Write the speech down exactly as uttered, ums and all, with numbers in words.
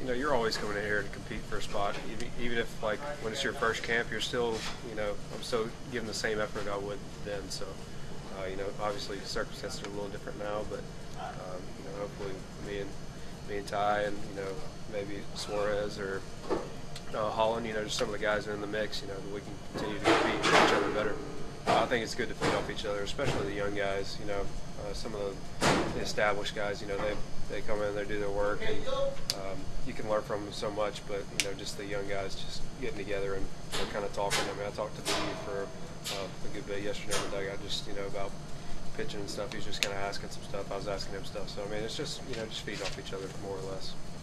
you know, you're always coming in here to compete for a spot. Even, even if, like, when it's your first camp, you're still, you know, I'm still giving the same effort I would then. So, uh, you know, obviously circumstances are a little different now, but, um, you know, hopefully me and me and Ty and, you know, maybe Suarez or uh, Holland, you know, just some of the guys are in the mix, you know, that we can continue to compete and make each other better. Uh, I think it's good to feed off each other, especially the young guys. You know, uh, some of the established guys, you know, they they come in, they do their work, and um, you can learn from them so much. But you know, just the young guys just getting together and you know, kind of talking. I mean, I talked to B for uh, a good bit yesterday in the dugout, just you know about pitching and stuff. He was just kind of asking some stuff. I was asking him stuff. So I mean, it's just you know just feeding off each other more or less.